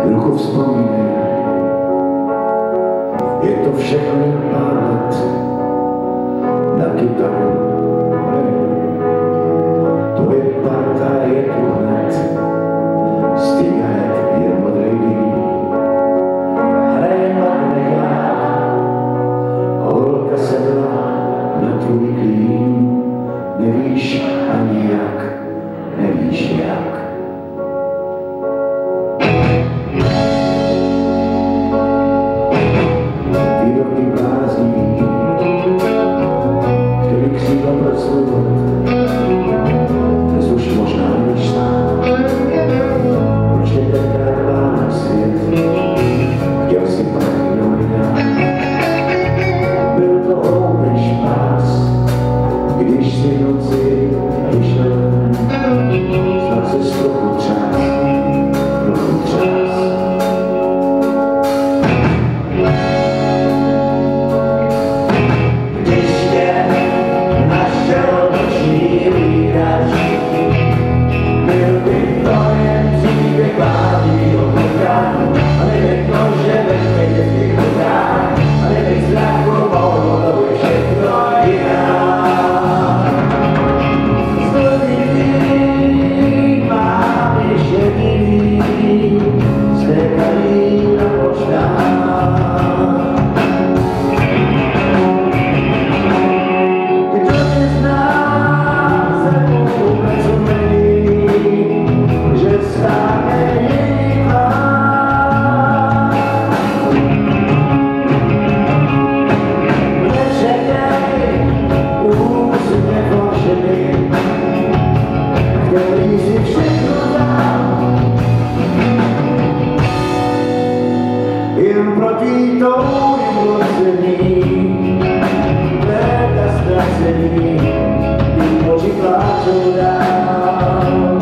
Ruku vzpomínej, je to všechno pár let na kytaru. Tvoje parta je tu hned, stejně hned je modrý dým. Hraje magneták, holka sedla na tvůj klín. Nevíš ani jak, nevíš jak. Výroky blázní, který křídla pro svůj let. Dnes už možná nevíš sám, proč tě tenkrát bál svět. Chtěl si pak jenom jinak. Byl to open špás, když si v noci vyšel ven. Snad ses trochu třás, trochu třás. Jen proti tomu vlození, léta ztracení, ty oči pláčou dál.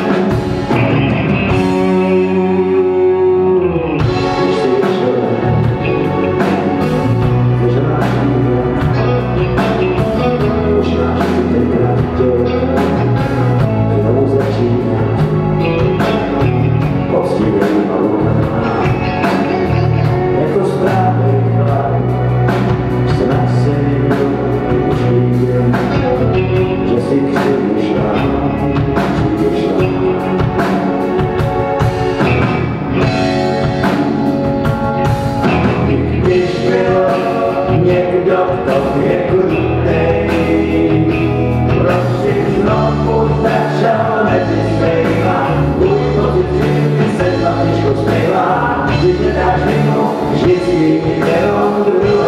Když jsi vyšel ven, že máš výhled, možná, že jsi tenkrát chtěl znovu začínat, poctivým a lukama. Jako správný chlap, snad se mi už viděl, že si přišla. Když byl někdo v tobě krutej, prostě znovu začal mezi svejma, tvůj pocit se tma těžko smejla, když nedáš mimo, že si jenom druhý.